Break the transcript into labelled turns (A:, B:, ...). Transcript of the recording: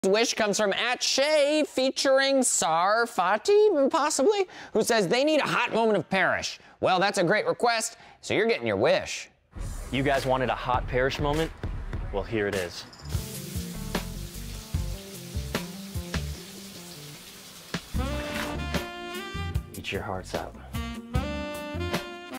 A: Wish comes from @Shay, featuring Sarfati, possibly, who says they need a hot moment of Parrish. Well, that's a great request, so you're getting your wish.
B: You guys wanted a hot Parrish moment? Well, here it is. Eat your hearts out.